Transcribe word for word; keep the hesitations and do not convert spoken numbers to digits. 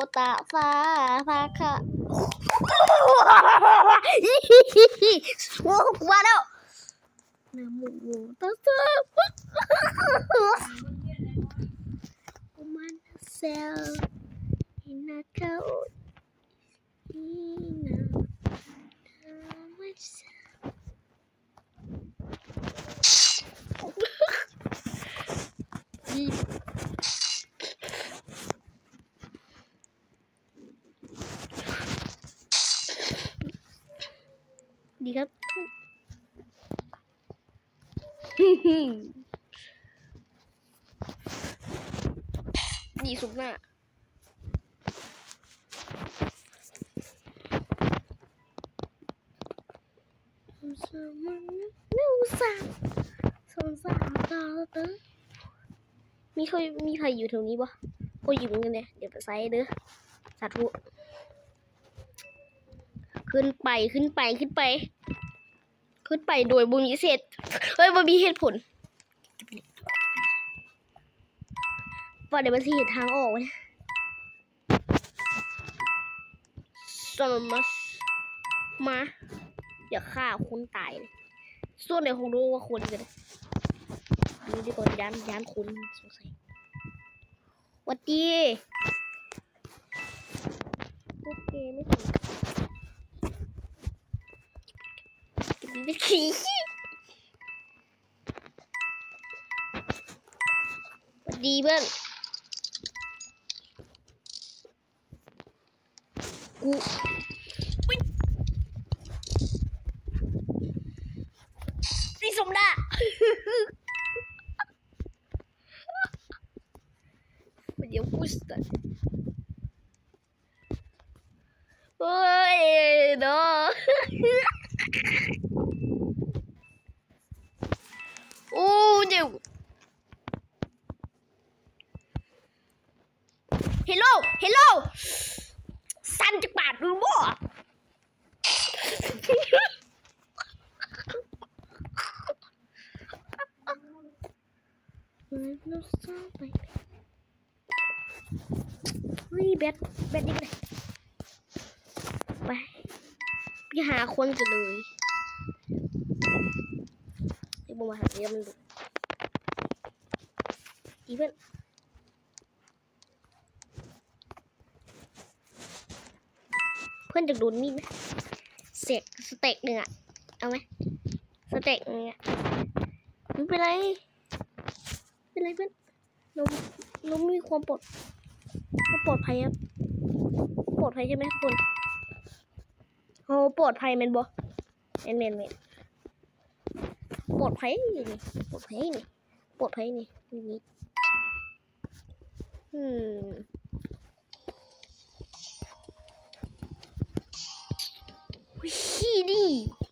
ตาฟ้าพาค่ะว่าแล้วนะโมตาสะมันเซลอินาเกาอินาไม่ใช่ดีครับดีสุดหน้านูสามสองสามต่อเติมมีใครมีใครอยู่แถวนี้ปะโอ้ยอยู่เหมือนกันเนี่ยเดี๋ยวไปไซด์เด้อสาธุขึ้นไปขึ้นไปขึ้นไปขึ้นไปโดยบุญวิเศษเฮ้ยบุญมีเหตุผลว่าเดี๋ยวมันสิเหตุทางออกเนี่ยสมมติมาอย่าฆ่าคนตายเลยส่วนไหนคงรู้ว่าคนกันดูดีกว่ายานยานคนสงสัยวัดดีโอเคไม่ถึงไม่ขี้วัดดีเบิ้งกูนี่สมดาเดี๋ยวพูดกันเฮ้ยเนาะโอ้เดี๋ยวเฮลโลเฮลโลสันจะปาดหรือบ่เฮ้ยแบทแบทนี่เลยไปไปหาคนกันเลยไอ้บุ้มมาหาเรื่องมันดูอีเวนเพื่อนจะโดนมีดไหมเสกสเต็กหนึ่งอะเอาไหมสเต็กหนึ่งอะไม่เป็นไรเป็นไรเพื่อนเราเรามีความปลอดปลอดภัยครับปลอดภัยใช่ไหมทุกคนโอ้ปลอดภัยแมนบอแมนแมนแมนปลอดภัยนี่ปลอดภัยนี่ปลอดภัยนี่นี่อืมขี้ดิ